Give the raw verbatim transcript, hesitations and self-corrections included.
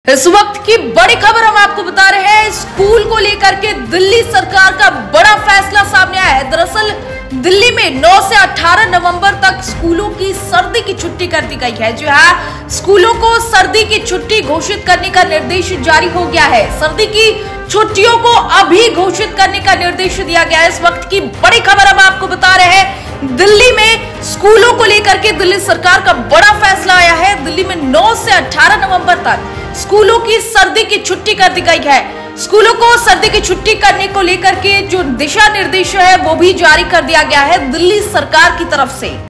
इस वक्त की बड़ी खबर हम आपको बता रहे हैं। स्कूल को लेकर के दिल्ली सरकार का बड़ा फैसला सामने आया है। दरअसल दिल्ली में नौ से अठारह नवंबर तक स्कूलों की सर्दी की छुट्टी कर दी गई है। जी हाँ, स्कूलों को सर्दी की छुट्टी घोषित करने का निर्देश जारी हो गया है। सर्दी की छुट्टियों को अभी घोषित करने का निर्देश दिया गया है। इस वक्त की बड़ी खबर हम आपको बता रहे हैं। दिल्ली में स्कूलों को लेकर के दिल्ली सरकार का बड़ा फैसला आया है। दिल्ली में नौ से अठारह नवंबर तक स्कूलों की सर्दी की छुट्टी कर दी गई है। स्कूलों को सर्दी की छुट्टी करने को लेकर के जो दिशा निर्देश है वो भी जारी कर दिया गया है दिल्ली सरकार की तरफ से।